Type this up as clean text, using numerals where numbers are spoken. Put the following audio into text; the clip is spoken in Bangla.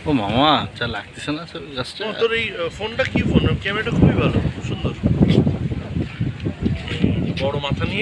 ও মামা যা লাগতেছে না সব গাছটা। তোর এই ফোনটা কি ফোন? ক্যামেরাটা খুবই ভালো, সুন্দর, বড় মাথা নিয়ে